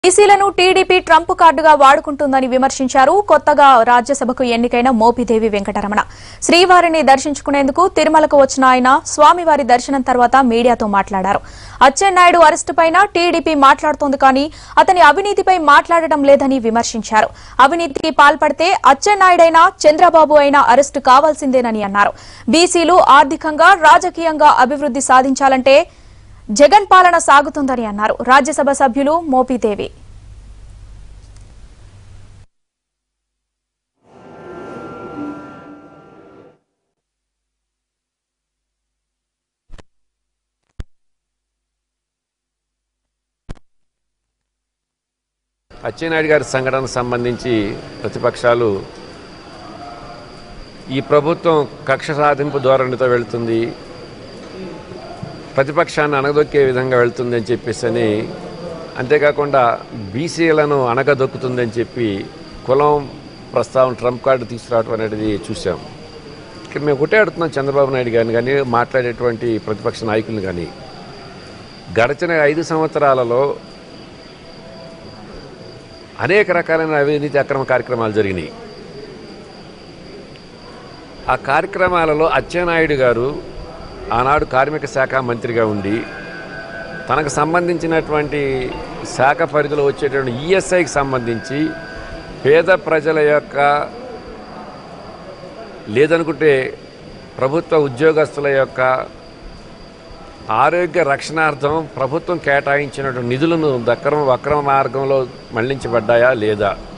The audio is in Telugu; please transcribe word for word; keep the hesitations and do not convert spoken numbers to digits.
బీసీలను టీడీపీ ట్రంప్ కార్డుగా వాడుకుంటుందని విమర్శించారు కొత్తగా రాజ్యసభకు ఎన్నికైన మోపిదేవి వెంకటరమణ. శ్రీవారిని దర్శించుకునేందుకు తిరుమలకు వచ్చిన ఆయన స్వామివారి దర్శనం తర్వాత మీడియాతో మాట్లాడారు. అచ్చెన్నాయుడు అరెస్టుపైన టీడీపీ మాట్లాడుతోంది కానీ అతని అవినీతిపై మాట్లాడడం లేదని విమర్శించారు. అవినీతికి పాల్పడితే అచ్చెన్నాయుడైనా చంద్రబాబు అయినా అరెస్టు కావాల్సిందేనని అన్నారు. బీసీలు ఆర్థికంగా రాజకీయంగా అభివృద్ధి సాధించాలంటే జగన్ పాలన సాగుతుందని అన్నారు. రాజ్యసభ సభ్యులు మోపిదేవి అచ్చెన్నాయుడు గారి సంఘటనకు సంబంధించి ప్రతిపక్షాలు ఈ ప్రభుత్వం కక్ష సాధింపు ధోరణితో వెళ్తుంది, ప్రతిపక్షాన్ని అణగదొక్కే విధంగా వెళ్తుంది అని చెప్పేసి అని, అంతేకాకుండా బీసీలను అణగదొక్కుతుందని చెప్పి కులం ప్రస్తావన ట్రంప్ కార్డు తీసుకురావడం అనేది చూసాం. ఇక్కడ మేము ఒకటే అడుగుతున్నాం చంద్రబాబు నాయుడు గారిని కానీ మాట్లాడేటువంటి ప్రతిపక్ష నాయకులను కానీ, గడిచిన ఐదు సంవత్సరాలలో అనేక రకాలైన అవినీతి అక్రమ కార్యక్రమాలు జరిగినాయి. ఆ కార్యక్రమాలలో అచ్చెన్నాయుడు గారు ఆనాడు కార్మిక శాఖ మంత్రిగా ఉండి తనకు సంబంధించినటువంటి శాఖ పరిధిలో వచ్చేటువంటి ఈఎస్ఐకి సంబంధించి పేద ప్రజల యొక్క లేదనుకుంటే ప్రభుత్వ ఉద్యోగస్తుల యొక్క ఆరోగ్య రక్షణార్థం ప్రభుత్వం కేటాయించినటువంటి నిధులను దక్రమ వక్రమ మార్గంలో మళ్లించబడ్డాయా లేదా